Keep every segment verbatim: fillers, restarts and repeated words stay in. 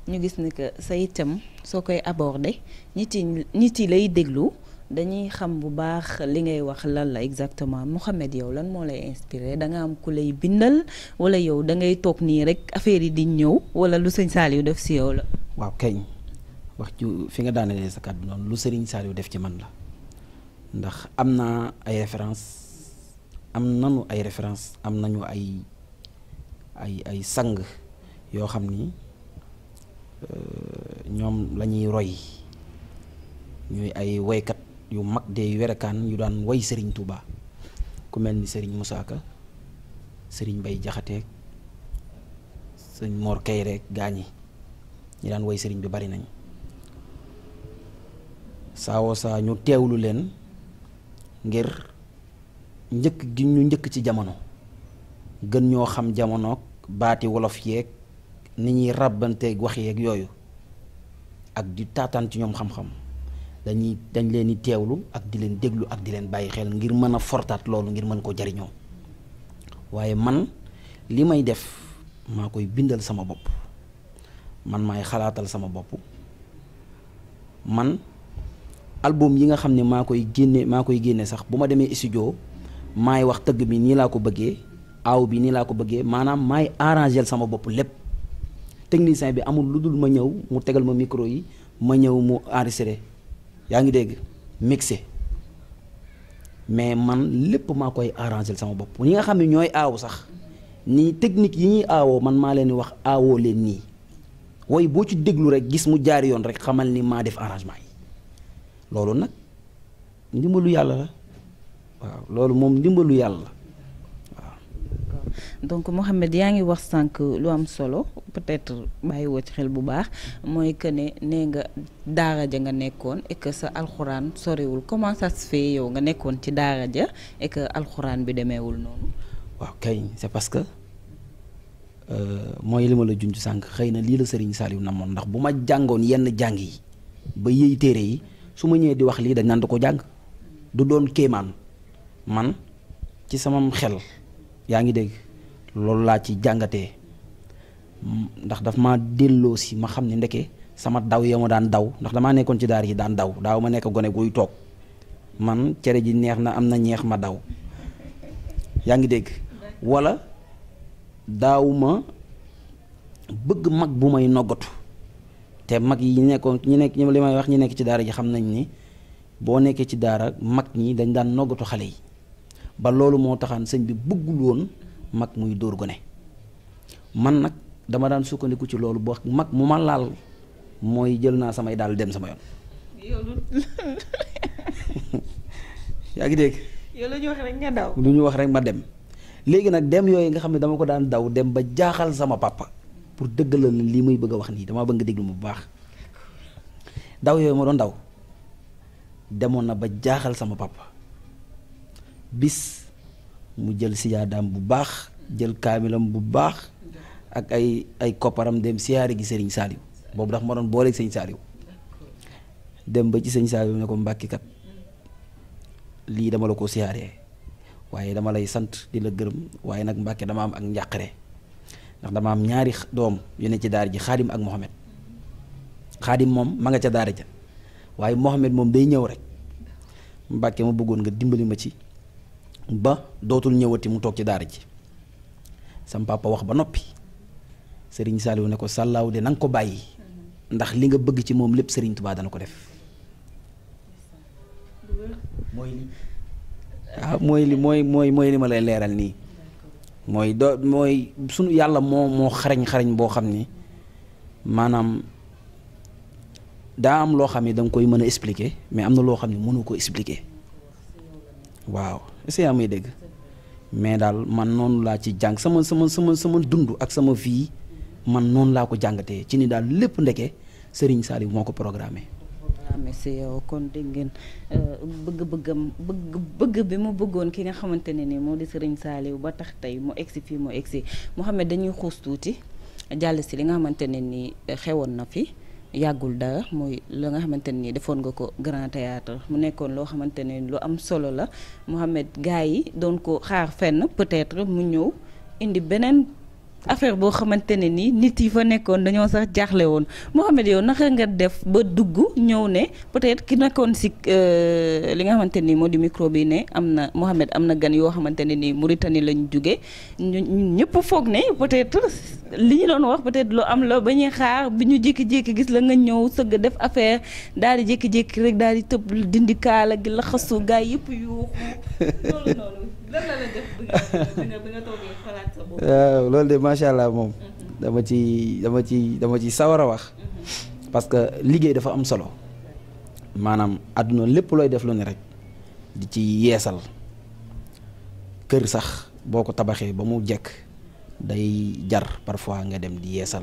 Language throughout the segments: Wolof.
ñu gis ne que say thème soo koy aborder nit yi nit yi lay déglu dañuy xam bu baax li ngay wax lan la exactement. Mouhamed yow lan moo lay inspiré da nga am ku lay bindal wala yow da ngay toog nii rek affaire yi di ñëw wala lu sëñ Saliou def si yow la. waaw kañ wax ju fi nga daanelee sa kàddu noonu lu sëriñ Saliou def ci man la ndax am na ay référence am nanu ay référence am nañu ay ay ay sang yoo xam ni ñoom la ñuy roy ñuy ay woykat yu mag de werekaan yu daan woy Serigne Touba ku mel ni Serigne Moussa Ka Serigne Bay Jaxate sëñ Mor Kayre gaañi ñi daan woy Serigne bi bari nañ saawoo saa ñu teewlu leen ngir njëkk gi ñu njëkk ci jamono gën ñoo xam jamono baati wolof yeeg ni ñuy ràbbanteeg wax yeeg yooyu ak di taataan ci ñoom xam-xam dañuy dañ leen di teewlu ak di leen déglu ak di leen bàyyi xel ngir mën a fortaat loolu ngir mën ko jariñoo waaye man li may def maa koy bindal sama bopp man maay xalaatal sama bopp man album yi nga xam ne maa koy génne maa koy génne sax bu ma demee studio maay wax tëgg bi nii laa ko bëggee aaw bi nii laa ko bëggee maanaam maay arrangel sama bopp lépp technicien bi amul lu dul ma ñëw mu tegal ma micro yi ma ñëw mu enregistré yaa ngi dégg mixé mais man lépp maa koy arrangel sama bopp ñi nga xam ne ñooy aaw sax nii technique yi ñuy aawoo man maa leen di wax aawoo leen nii woy boo ci déglu rek gis mu jaar yoon rek xamal ni maa def arrangement yi loolu nag ndimbalu yàlla la waaw loolu moom ndimbalu yàlla la waaw. donc Mouhamed yaa ngi wax sànq lu am solo peut-être bàyyiwoo ci xel bu baax mooy que ne nee nga daara ja nga nekkoon et que sa alxuraan sorewul comment ça se fait yow nga nekkoon ci daara ja et que alxuraan bi demeewul noonu. waaw kay c'est parce que mooy li ma la junj sànq xëy na lii la Serigne Saliou namoon ndax bu ma jàngoon yenn jàng yi ba yëy téere yi su ma ñëwee di wax lii dañ naan da ko jàng du doon kéemaan man ci sama xel yaa ngi dégg loolu laa ci jàngatee ndax daf ma delloo si ma xam ne ndeke sama daw ya ma daan daw ndax damaa nekkoon ci daar yi daan daw daaw ma nekk gone guy toog man cere ji neex na am na ñeex ma daw yaa ngi dégg wala daaw ma bëgg mag bu may noggatu te mag yi nekkoon ñi nekk li may wax ñi nekk ci daara ji xam nañ ni boo nekkee ci daara mag ñi dañ daan noggatu xale yi ba loolu moo taxaan sëñ bi bëggul woon mag muy dóor gone man nag dama daan sukkandiku ci loolu ba mag mu ma laal mooy jël naa samay daal dem sama yoon. yaa ngi dégg. yow la ñu wax rek nga daw. lu ñu wax rek ma dem léegi nag dem yooyu nga xam ne dama ko daan daw dem ba jaaxal sama papa pour dëggalal lii muy bëgg a wax nii dama bëgg nga déglu ma bu baax daw yooyu ma doon daw demoon na ba jaaxal sama papa bis mu jël siyaadaam bu baax jël kaamilam bu baax ak ay ay kopparam dem siyaare gi Serigne Saliou boobu ndax ma doon booleeg Serigne Saliou dem ba ci Serigne Saliou ne ko Mbàkke kat lii dama la ko siyaaree waaye dama lay sant di la gërëm waaye nag Mbàkke dama am ak njàqare ndax dama am ñaari doom yu ne ci daara ji Xaadim ak Mohamed Xaadim moom ma nga ca daara ja waaye Mohamed moom day ñëw rek Mbàkke ma bëggoon nga dimbali ma ci ba dootul ñëwati mu toog ci daara ji sam papa wax ba noppi Serigne Saliou ne ko sàllaaw de na nga ko bàyyi ndax li nga bëgg ci moom lépp Serigne Touba dana ko def mooy li ah mooy li mooy mooy mooy li ma lay leeral nii mooy doo mooy sunu yàlla moo moo xarañ xarañ boo xam ni maanaam daa am loo xam ne da nga koy mën a expliquer mais am na loo xam ne mënu ko expliquer waaw est-ce que yaa may dégg mais daal man noonu laa ci jàng sama sama sama sama dund ak sama vie man noonu laa ko jàngatee ci ni daal lépp ndeke Serigne Saliou moo ko programmé. programmé si yow kon dégg ngeen bëgg-bëggam bëgg bëgg bi mu bëggoon ki nga xamante ne ni moo di Serigne Saliou ba tax tey mu egsi fii mu egsi Mouhamed dañuy xuus tuuti jàll si li nga xamante ne ni xewoon na fi. yàggul dara mooy la nga xamante ni defoon nga ko Grand Théâtre mu nekkoon loo xamante ne lu am solo la Mouhamed gars yi doon ko xaar fenn peut-être mu ñëw indi beneen affaire boo xamante ne ni nit yi fa nekkoon dañoo sax jaaxle woon Mouhamed yow naka nga def ba dugg ñëw ne peut-être ki nekkoon si li nga xamante ni moo di micro bi ne am na Mouhamed am na gan yoo xamante ne ni Mauritanie lañ jóge ñu ñëpp foog ne peut-être li ñu doon wax peut-être lu am la ba ñuy xaar bi ñu jékki-jékki gis la nga ñëw sëgg def affaire daal di jékki-jékki rek daal di tëb dindi kaala gi la xasu gaa yëpp yuuxu loolu noonu lan la la def bi nga bi nga toogee xalaat sa bopp. waaw loolu de macha allah moom. dama ci dama ci dama ci sawar a wax. parce que liggéey dafa am solo. maanaam àdduna lépp looy def lu ne rek di ci yeesal kër sax boo ko tabaxee ba mu jekk day jar parfois nga dem di yeesal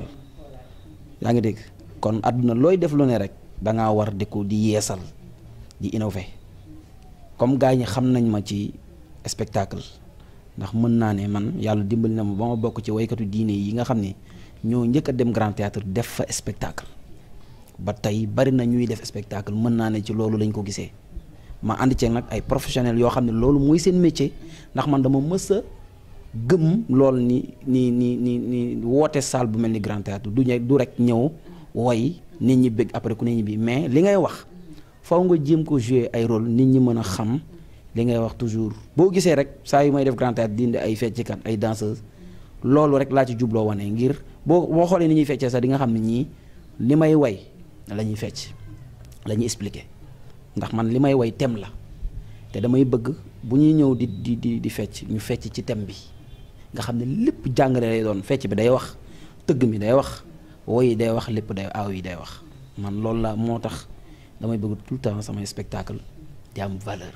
yaa ngi dégg kon àdduna looy def lu ne rek da ngaa war di ko di yeesal di innover comme gars ñi xam nañ ma ci spectacle ndax mën naa ne man yàlla dimbali na ma ba ma bokk ci waykatu diine yi nga xam ne ñoo njëkk a dem Grand Théâtre def fa spectacle ba tey bari na ñuy def spectacle mën naa ne ci loolu lañ ko gisee ma ànd ceeg nag ay professionnels yoo xam ne loolu mooy seen métier ndax man dama mës a gëm lool ni ni ni ni ni woote salle bu mel ni Grand Théâtre du ñe du rek ñëw woy nit ñi bëgg après ku nit ñi bi mais li ngay wax faw nga jéem ko jouer ay rôle nit ñi mën a xam li ngay wax toujours boo gisee rek saa yu may def Grand Théâtre dindi ay fecckat ay danseuses loolu rek laa ci jubloo wane ngir boo boo xoolee ni ñuy feccee sax di nga xam ne ñii li may way la ñuy fecc la ñuy expliquer ndax man li may way thème la te damay bëgg bu ñuy ñëw di di di di fecc ñu fecc ci thème bi nga xam ne lépp jàngale lay doon fecc bi day wax tëgg mi day wax woy yi day wax lépp day aaw yi day wax man loolu la moo tax damay bëgg tout le temps samay spectacle di am valeur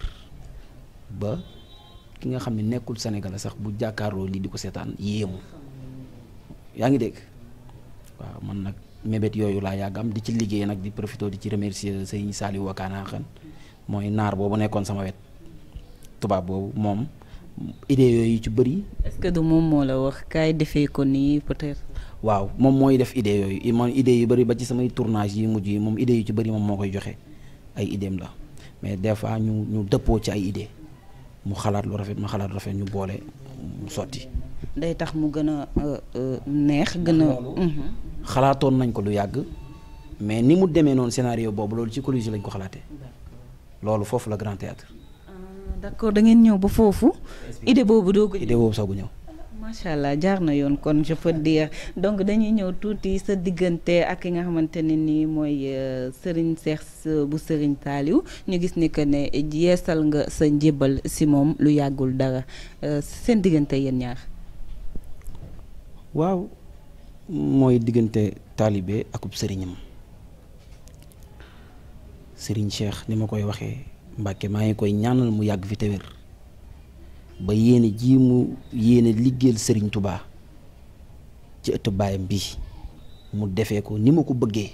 ba ki nga xam ne nekkul Sénégal sax bu jàkkaarloo lii di ko seetaan yéemu yaa ngi dégg waaw man nag mébét yooyu laa yàgg am di ci liggéey nag di profité di ci remercier Sëriñ Saliou Wakana xan mooy naar boobu nekkoon sama wet tubaab boobu moom idée yooyu ci bëri. est-ce que du moom moo la wax kaay defee ko nii peut-être. waaw moom mooy def idée yooyu moom idée yu bëri ba ci samay tournage yi mujj yi moom idée yu ci bëri moom moo koy joxe ay idéem la mais des fois ñu ñu dëppoo ci ay idée mu xalaat lu rafet ma xalaat lu rafet ñu boole mu sotti. day tax mu gën a neex gën a. xalaatoon nañ ko lu yàgg mais ni mu demee noonu scénario boobu loolu ci collège lañ ko xalaatee loolu foofu la Grand Théâtre. d'accord da ngeen ñëw ba foofu. idée boobu doo ko idée boobu soogu ñëw. macha allah jaar na yoon kon je peux dire donc dañuy ñëw tuuti sa diggante ak ki nga xamante ne nii mooy Serigne Cheikh bu Serigne Saliou ñu gis ni que ne yeesal nga sa njébal si moom lu yàggul dara seen diggante yéen ñaar. waaw mooy diggante taalibe akub sëriñam Serigne Cheikh ni ma koy waxee Mbàkke maa ngi koy ñaanal mu yàgg fi te wér ba yéene ji mu yéene liggéeyal Serigne Touba ci ëtt baayam bi mu defee ko ni ma ko bëggee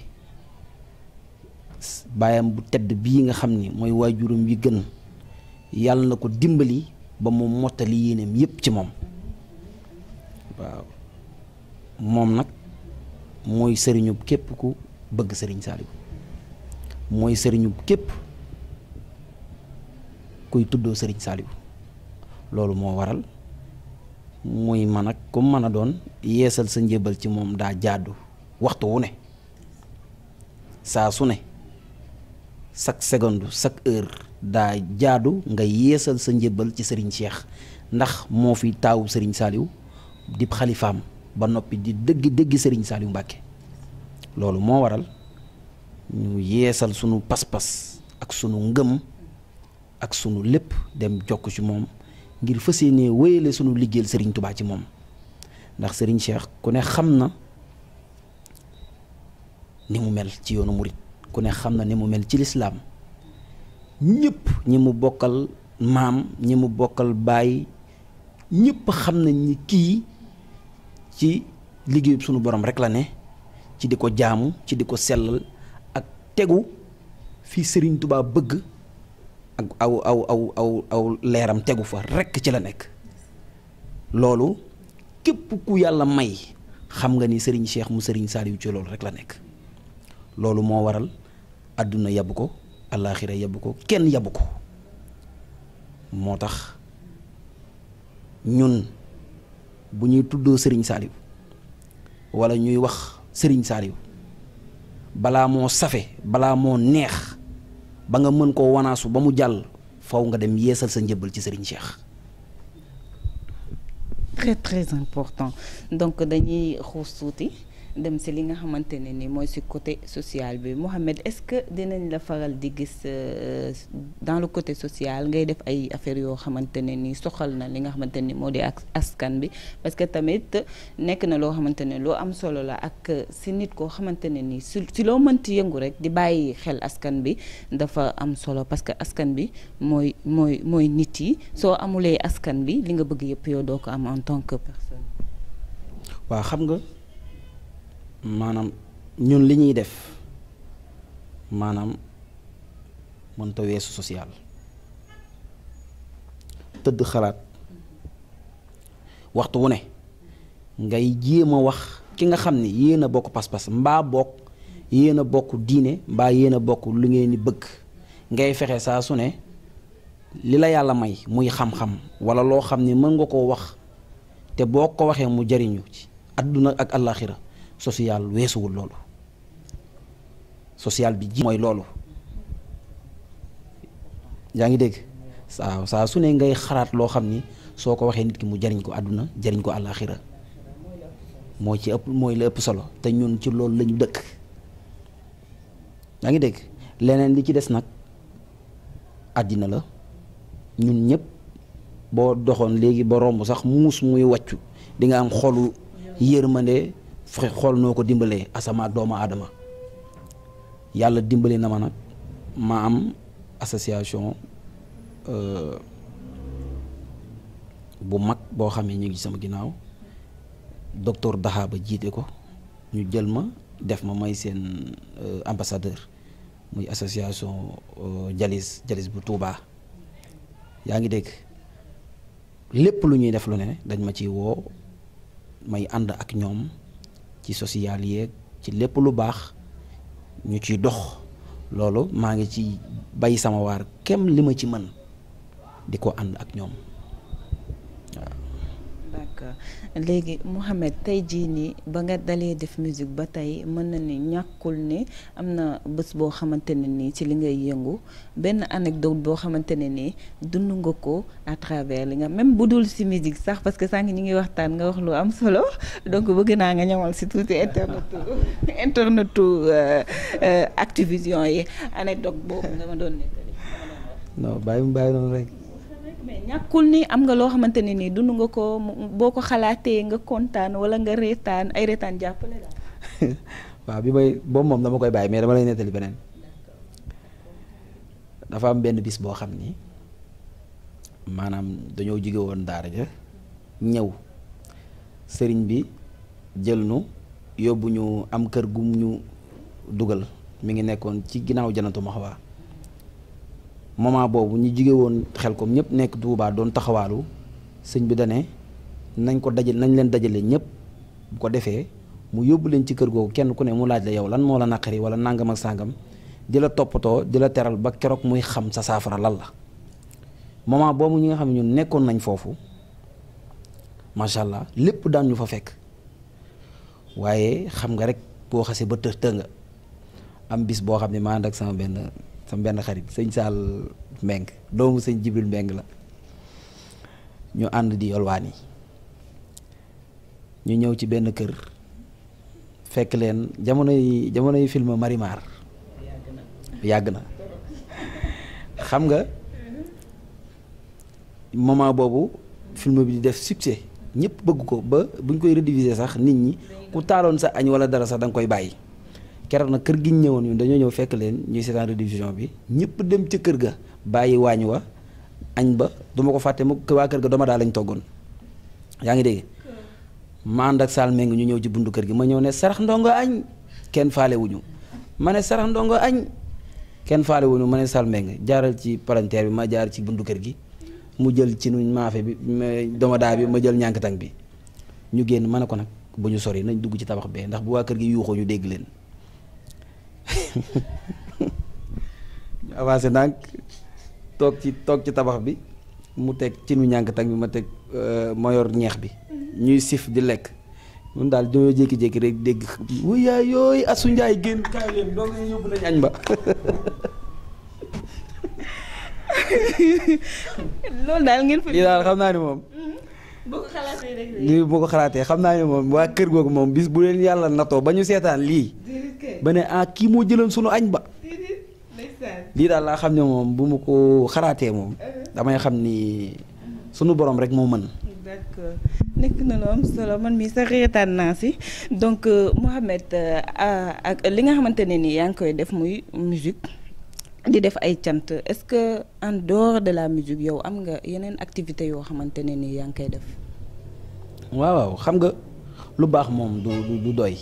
baayam bu tedd bii nga xam ni mooy waajuram wi gën yàlla na ko dimbali ba mu mottali yéeneem yépp ci moom waaw moom nag mooy sëriñu képp ku bëgg Serigne Saliou mooy sëriñu képp kuy tuddoo Serigne Saliou loolu moo waral muy man ak ku mën a doon yeesal sa njébal ci moom daa jaadu waxtu wu ne saa su ne chaque seconde chaque heure daa jaadu nga yeesal sa njébal ci Serigne Cheikh ndax moo fi taawu Serigne Saliou di xalifaam ba noppi di dëgg dëgg Serigne Saliou Mbàkke loolu moo waral ñu yeesal sunu pas-pas ak sunu ngëm ak sunu lépp dem jokk ci moom ngir fas yéenee wéyale sunu liggéeyal Serigne Touba ci moom ndax Serigne Cheikh ku ne xam na ni mu mel ci yoonu murit ku ne xam na ni mu mel ci lislaam ñëpp ñi mu bokkal maam ñi mu bokkal baay ñëpp xam nañ ni kii ci liggéeyub sunu borom rek la ne ci di ko jaamu ci di ko sellal ak tegu fi Serigne Touba bëgg ak aw aw aw aw aw leeram tegu fa rekk ci la nekk loolu képp ku yàlla may xam nga ni Serigne Cheikh mu Serigne Saliou ci loolu rek la nekk loolu moo waral àdduna yabu ko alaaxira yabu ko kenn yabu ko moo tax ñun bu ñuy tuddoo Serigne Saliou wala ñuy wax Serigne Saliou balaa moo safe balaa moo neex ba nga mën koo wanaasu ba mu jàll faw nga dem yeesal sa njëbbal ci Serigne Cheikh. très très important donc dañuy xuus tuuti dem si li nga xamante ne ni mooy si côté social bi Mouhamed est-ce que dinañ la faral di gis dans le côté social ngay def ay affaires yoo xamante ne ni soxal na li nga xamante ni moo di ak askan bi parce que tamit nekk na loo xamante ne loo am solo la ak si nit koo xamante ne ni si si loo mënti yëngu rek di bàyyi xel askan bi dafa am solo parce que askan bi mooy mooy mooy nit yi soo amulee askan bi li nga bëgg yëpp yow doo ko am en tant que personne. waaw xam nga. maanaam ñun li ñuy def maanaam mënta weesu social tëdd xalaat waxtu wu ne ngay jéem a wax ki nga xam ni yéen a bokk pas-pas mbaa bokk yéen a bokk diine mbaa yéen a bokk lu ngeen di bëgg ngay fexe saa su ne li la yàlla may muy xam-xam walla loo xam ni mën nga koo wax te boo ko waxee mu jariñu ci àdduna ak àllaaxira social weesuwul loolu social bi ji mooy loolu yaa ngi dégg saa saa su ne ngay xalaat loo xam ni soo ko waxee nit ki mu jariñ ko àdduna jariñ ko àllaaxira moo ci ëpp mooy la ëpp solo te ñun ci loolu lañu dëkk yaa ngi dégg leneen li ci des nag àddina la ñun ñëpp boo doxoon léegi ba romb sax muus muy wàccu di nga am xolu yërmande fexe xool noo ko dimbalee asama ak doomu aadama yàlla dimbali na ma nag ma am association bu mag boo xam ne ñu ngi sama ginnaaw docteur Daxa ba jiite ko ñu jël ma def ma may seen ambassadeur muy association jalis jalis bu Touba yaa ngi dégg lépp lu ñuy def lu ne dañ ma ci woo may ànd ak ñoom ci social yeeg ci lépp lu baax ñu ciy dox loolu maa ngi ci bay sama waar kem li ma ci mën di ko ànd ak ñoom waaw. d'accord léegi Mouhamed tey jii nii ba nga dalee def musique ba tey mën na ni ñàkkul ne am na bés boo xamante ne nii ci li ngay yëngu benn anecdote boo xamante ne nii dund nga ko à travers li nga même bu dul si musique sax parce que sànq ñi ngi waxtaan nga wax lu am solo donc bëgg naa nga ñamal si tuuti internetu internetu Activision yi anecdote boobu nga ma doon nettali. non bàyyi mu bàyyi noonu rek. mais ñàkkul ni am nga loo xamante ne nii dund nga ko boo ko xalaatee nga kontaan wala nga reetaan ay reetaan jàppale la. waaw bi may boobu moom dama koy bàyyi mais dama lay nettali beneen dafa am benn bis boo xam ni maanaam dañoo jóge woon daara ja ñëw sëriñ bi jël nu yóbbu ñu am kër gum ñu dugal mi ngi nekkoon ci ginnaaw Janatu Maxwa moment boobu ñu jóge woon Xelkom ñëpp nekk Tuubaa doon taxawaalu sëñ bi dane nañ ko dajale nañ leen dajale ñëpp bu ko defee mu yóbbu leen ci kër googu kenn ku ne mu laaj la yow lan moo la naqari wala nangam ak sàngam di la toppatoo di la teral ba keroog muy xam sa saafara lan la moment boobu ñi nga xam ne ñun nekkoon nañ foofu macha allah lépp daan ñu fa fekk waaye xam nga rek boo xasee ba të të nga am bis boo xam ne maa ànd ak sama benn sama benn xarit sëñ Saal Mbeng doomu sëñ Jibril Mbeng la ñu ànd di yolwaan yi ñu ñëw ci benn kër fekk leen jamono yi jamono yi film Marimar yàgg na xam nga moment boobu film bi di def succès ñëpp bëgg ko ba buñ koy rediffuser sax nit ñi ku taaloon sa añ wala dara sax da nga koy bàyyi keroog nag kër gi ñu ñëwoon ñun dañoo ñëw fekk leen ñuy seetaan rediffusion bi ñëpp dem ca kër ga bàyyi waañ wa añ ba duma ko fàtte mu waa kër ga doma daal lañ toggoon yaa ngi dégg ma ànd ak Saal Meng ñu ñëw ci buntu kër gi ma ñëw ne sarax ndongo añ kenn faale wuñu ma ne sarax ndongo añ kenn faale wuñu ma ne Saal Meng jaaral ci palanteer bi ma jaar ci buntu kër gi mu jël ci nuñ maafe bi doma daa bi ma jël ñànkatang bi ñu génn ma ne ko nag bu ñu sori nañ dugg ci tabax bee ndax bu waa kër gi yuuxoo ñu dégg leen ñu avancé ndànk toog ci toog ci tabax bi mu teg ci nu ñànkatang bi ma teg ma yor ñeex bi ñuy sif di lekk mun daal dañoo jékki-jékki rek dégg wuyaay yooyu Asu Njaay génn kaay leen doo nga yóbbu nañ añ ba. loolu daal ngeen fa. lii daal xam naa ne moom. boo ko xalaatee rek lii boo ko xalaatee xam naa ne moom waa kër googu moom bis bu leen yàlla natoo ba ñu seetaan lii. ba ne ah kii moo jëloon sunu añ ba. lii daal laa xam ne moom bu ma ko xalaatee moom. damay xam ni sunu borom rek moo mën. d'accord nekk na lu am solo man mii sax reetaan naa si donc Mouhamed ak li nga xamante ne nii yaa ngi koy def muy musique di def ay cant est-ce que en dehors de la musique yow am nga yeneen activité yoo xamante ne nii yaa ngi koy def. waaw waaw xam nga lu baax moom du du doy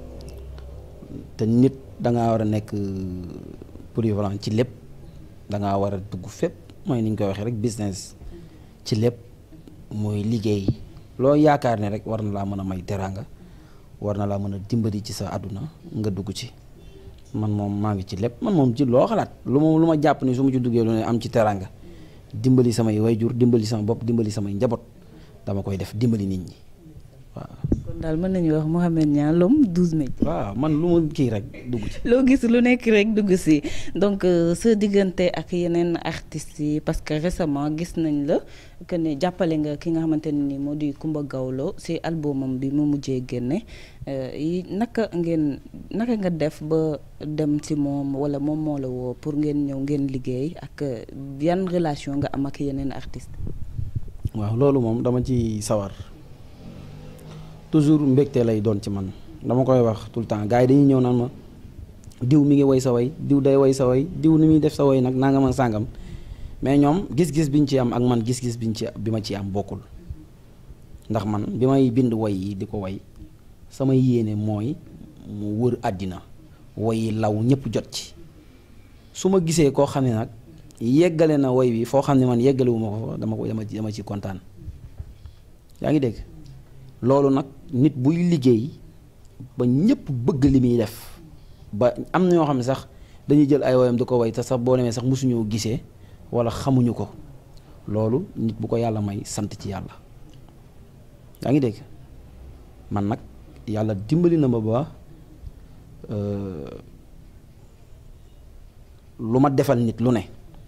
te nit da ngaa war a nekk polyvalent ci lépp da ngaa war a dugg fépp mooy ni ñu koy waxee rek business ci lépp. mooy liggéey loo yaakaar ne rek war na laa mën a may teraanga war na laa mën a dimbali ci sa àdduna nga dugg ci man moom maa ngi ci lépp man moom ci loo xalaat lu ma lu ma jàpp ni su ma ci duggee lu ne am ci teraanga dimbali samay wayjur dimbali sama bopp dimbali samay njaboot dama koy def dimbali nit ñi waaw. kon daal mën nañu wax Mouhamed Niang l'homme douze métiers. waaw man lu ma kii rek dugg ci. loo gis lu nekk rek dugg si donc sa diggante ak yeneen artistes yi parce que récemment gis nañ la que ne jàppale nga ki nga xamante ne ni moo di Coumba Gawlo si albumam bi mu mujjee génne yi naka ngeen naka nga def ba dem ci moom wala moom moo la woo pour ngeen ñëw ngeen liggéey ak yan relation nga am ak yeneen artistes. waaw loolu moom dama ci sawar. toujours mbégte lay doon ci man dama koy wax tout le temps gars yi dañuy ñëw naan ma diw mi ngi woy sa woy diw day woy sa woy diw ni muy def sa woy nag nangam ak sàngam mais ñoom gis-gis biñ ci am ak man gis-gis biñ ci bi ma ci am bokkul ndax man bi may bind woy yi di ko woy sama yéene mooy mu wër àddina woy yi law ñëpp jot ci su ma gisee koo xam ne nag yeggale na woy bi foo xam ne man yeggalewuma ko fa dama ko dama dama ci kontaan yaa ngi dégg loolu nag nit buy liggéey ba ñëpp bëgg li muy def ba am na ñoo xam ne sax dañuy jël ay woyam di ko woy te sax boo demee sax mosuñoo gisee wala xamuñu ko loolu nit bu ko yàlla may sant ci yàlla yaa ngi dégg man nag yàlla dimbali na ma ba lu ma defal nit lu ne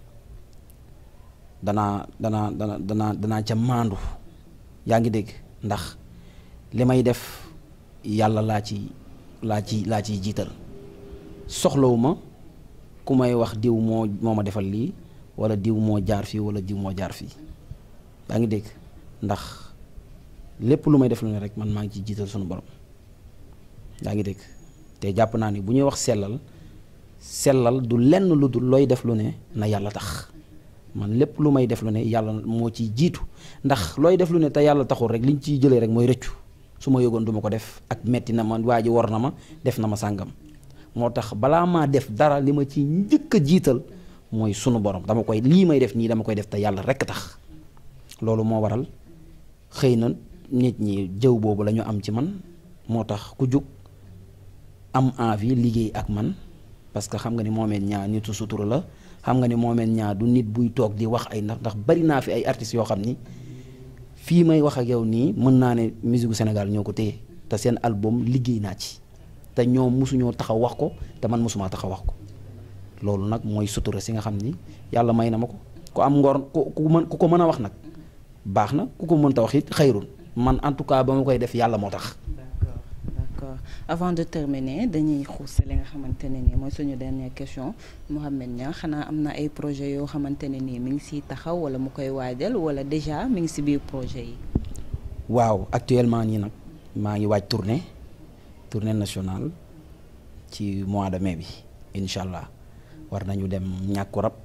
danaa danaa dana danaa danaa ca maandu yaa ngi dégg ndax li may def yàlla laa ci laa ci laa ciy jiital soxlawuma ku may wax diw moo moo ma defal lii wala diw moo jaar fii wala diw moo jaar fii yaa ngi dégg ndax lépp lu may def lu ne rek man maa ngi ciy jiital sunu borom yaa ngi dégg te jàpp naa ni bu ñuy wax sellal sellal du lenn lu dul looy def lu ne na yàlla tax man lépp lu may def lu ne yàlla moo ciy jiitu ndax looy def lu ne te yàlla taxul rek liñ ciy jëlee rek mooy rëccu su ma yëgoon du ma ko def ak metti na ma waa ji war na ma def na ma sàngam moo tax balaa maa def dara li ma ci njëkk a jiital mooy sunu borom dama koy lii may def nii dama koy def te yàlla rekk tax loolu moo waral xëy na nit ñi jëw boobu la ñu am ci man moo tax ku jug am envie liggéey ak man parce que xam nga ni Mouhamed Niang nitu sutura la xam nga ni Mouhamed Niang du nit buy toog di wax ay ndax ndax bari naa fi ay artistes yoo xam ni fii may wax ak yow nii mën naa ne musique gu Sénégal ñoo ko téye te seen album liggéey naa ci te ñoom mosuñoo taxaw wax ko te man mosuma taxaw wax ko loolu nag mooy sutura si nga xam ni yàlla may na ma ko ku am ngor ku ku mën ku ko mën a wax nag baax na ku ko mënta wax it xayrun man en tout cas ba ma koy def yàlla moo tax. d'accord d'accord avant de terminer dañuy xuus li nga xamante ne nii mooy suñu dernière question Mouhamed Niang xanaa am na ay projet yoo xamante ne nii mi ngi siy taxaw wala mu koy waajal wala déjà mi ngi si biir projet yi. waaw actuellement nii nag maa ngi waaj tournée tournée nationale ci mois de mai bi incha allah war nañu dem ñàkku rab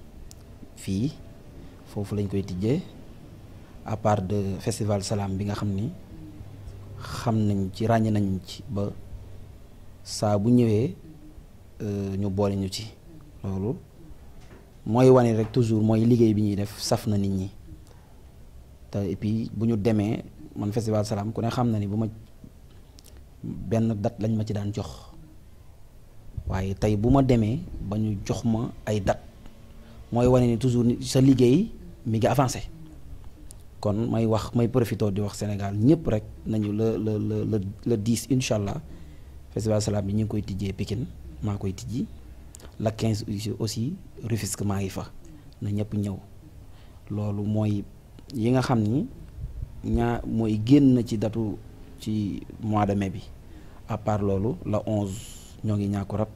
fii foofu lañ koy tijjee à part de festival Salam bi nga xam ni xam nañ ci ràññe nañ ci ba saa bu ñëwee ñu boole ñu ci loolu mooy wane rek toujours mooy liggéey bi ñuy def saf na nit ñi te et puis bu ñu demee man festival Salam ku ne xam na ni bu ma benn date lañ ma ci daan jox waaye tey bu ma demee ba ñu jox ma ay date mooy wane ni toujours ni sa liggéey mi ngi avancé kon may wax may profité di wax Sénégal ñëpp rek nañu la la la la la dix incha allah festival Salam bi ñu ngi koy tijjee Pikine maa koy tijji la quinze aussi Rufisque maa ngi fa na ñëpp ñëw loolu mooy yi nga xam ni ñaa mooy génn ci datu ci mois de mai bi à part loolu la onze ñoo ngi ñàkku rab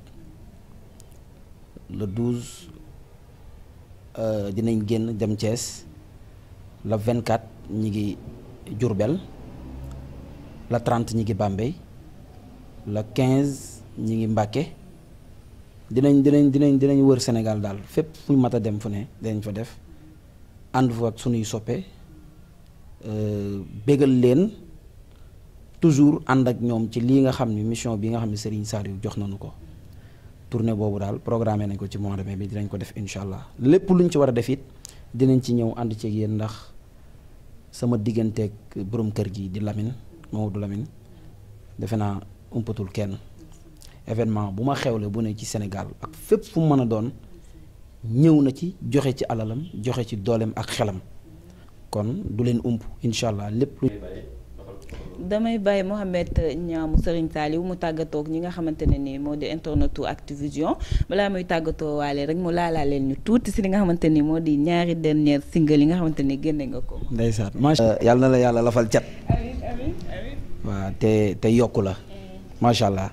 le douze dinañ génn dem Thiès le vingt-quatre ñi ngi Diourbel le trente ñi ngi Bambey le quinze ñi ngi Mbacké dinañ dinañ dinañ dinañ wër Sénégal daal fépp fu ñu mat a dem fu ne dinañ fa def ànd fa ak sunuy soppe bégal leen toujours ànd ak ñoom ci lii nga xam ne mission bi nga xam ne Serigne Saliou jox nañu ko tournée boobu daal programmé nañ ko ci mois de mai bi dinañ ko def incha allah lépp luñ ci war a def it dinañ ci ñëw ànd ceeg yéen ndax sama digganteeg borom kër gi di Lamine Mamadou Lamine defe naa umpatul kenn événement bu ma xewle bu ne ci Sénégal ak fépp fu mu mën a doon ñëw na ci joxe ci alalam joxe ci dooleem ak xelam kon du leen ump incha allah lépp lu. damay bàyyi Mouhamed ñaamu Serigne Saliou mu tàggatoo ak ñi nga xamante ne nii moo di internetu Activision balaa muy tàggatoo waale rek mu laalaa leen ñu tuuti si li nga xamante ni moo di ñaari dernière single yi nga xamante ni génne nga ko. ndeysaan macha yàlla na la yàlla lafal cat. amiin amiin amiin. waaw te te yokku la. macha allah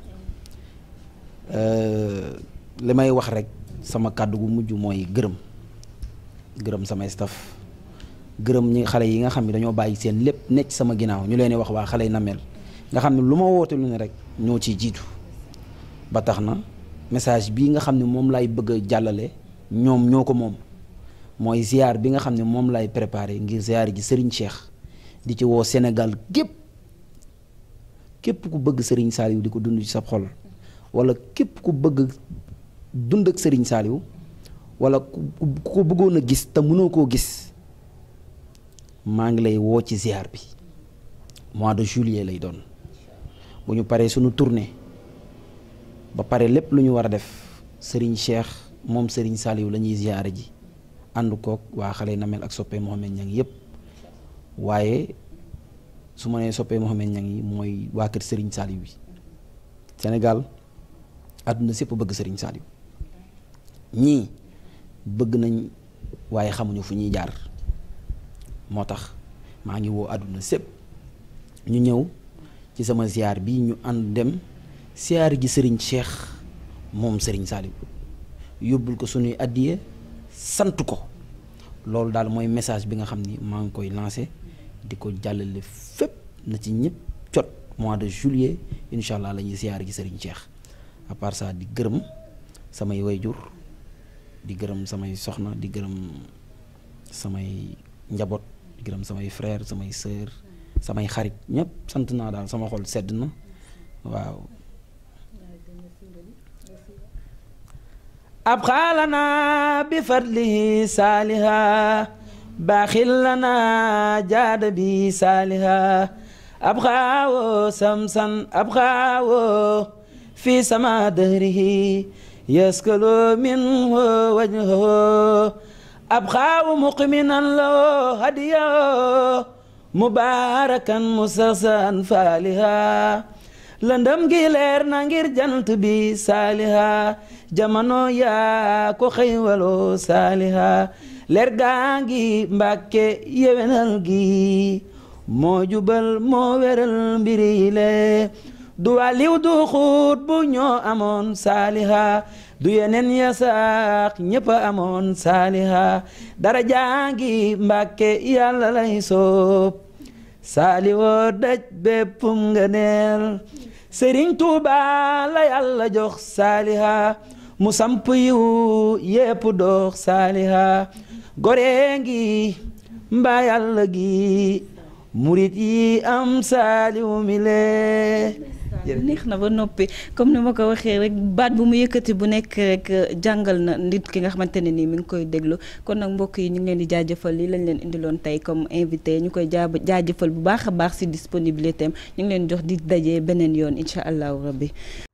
li may wax rek sama kàddu gu mujj mooy gërëm gërëm samay staff. gërëm ñi xale yi nga xam ne dañoo bàyyi seen lépp nekk sama ginnaaw ñu leen di wax waa xale yi Namel nga xam ne lu ma woote lu ne rek ñoo ciy jiitu ba tax na message bii nga xam ne moom lay bëgg a jàllale ñoom ñoo ko moom mooy ziar bi nga xam ne moom lay préparé ngir ziar ji Serigne Cheikh di ci woo Sénégal gépp képp ku bëgg Serigne Saliou di ko dund ci sa xol wala képp ku bëgg dund ak Serigne Saliou wala ku ko bëggoon a gis te mënoo koo gis. maa ngi lay woo ci ziar bi mois de juillet lay doon bu ñu paree suñu tournée ba pare lépp lu ñu war a def Serigne Cheikh moom Serigne Saliou la ñuy ziare ji ànd koog waa xale Namel ak soppe Mouhamed Niang yëpp waaye su ma nee soppe Mouhamed Niang yi mooy waa kër Serigne Saliou bi Sénégal àdduna sépp bëgg Serigne Saliou ñii bëgg nañ waaye xamuñu fu ñuy jaar. moo tax maa ngi woo àdduna sépp ñu ñëw ci sama ziar bi ñu ànd dem ziar ji Serigne Cheikh moom Serigne Saliou yóbbul ko suñuy addiye sant ko loolu daal mooy message bi nga xam ni maa ngi koy lancé di ko jàllale fépp na ci ñëpp jot mois de juillet incha allah la ñuy ziar ji Serigne Cheikh à part ça di gërëm samay wayjur di gërëm samay soxna di gërëm samay njaboot di gërëm samay frère samay sœur samay xarit ñëpp sant naa daal sama xol sedd na waaw ab xaalana bi fadlihi saaliha baaxil lana jaada bi saaliha ab xaawo samsan ab xaawo fi sama dëhrihi yaskalo min ho wajho ab xaawu muqminan loo hadiya mubarakan musasan faaliha lëndëm gi leer na ngir jant bi saaliha jamono yaa ko xëywaloo saaliha leer gaa ngi Mbàkke yewenal gi moo jubal moo weral mbiri le du wàlliw du xuut bu ñoo amoon saaliha du yeneen ya sax ñëpp amoon saaliha dara jaangi Mbàkke yàlla lay soob saaliwoo daj béppum nga neel Sëriñ Tuuba la yàlla jox saaliha mu samp yiw yépp dox saaliha gore ngi mbaa yàlla gi murit yi am saaliw mi lee neex na ba noppi comme ni ma ko waxee rek baat bu mu yëkkati bu nekk rek jàngal na nit ki nga xamante ne nii mi ngi koy déglu kon nag mbokk yi ñu ngi leen di jaajëfal lii lañ leen indiloon tey comme invité ñu koy jaa jaajëfal bu baax a baax si disponibilité am ñu ngi leen jox di daje beneen yoon incha allahu rabbi